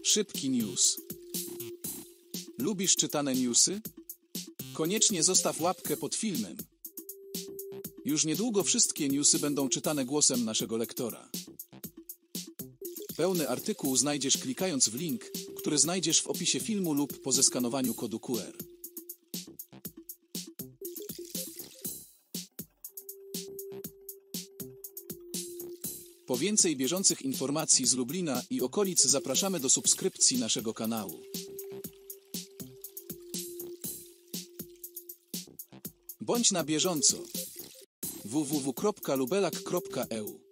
Szybki news. Lubisz czytane newsy? Koniecznie zostaw łapkę pod filmem. Już niedługo wszystkie newsy będą czytane głosem naszego lektora. Pełny artykuł znajdziesz klikając w link, który znajdziesz w opisie filmu lub po zeskanowaniu kodu QR. Po więcej bieżących informacji z Lublina i okolic zapraszamy do subskrypcji naszego kanału. Bądź na bieżąco. www.lubelak.eu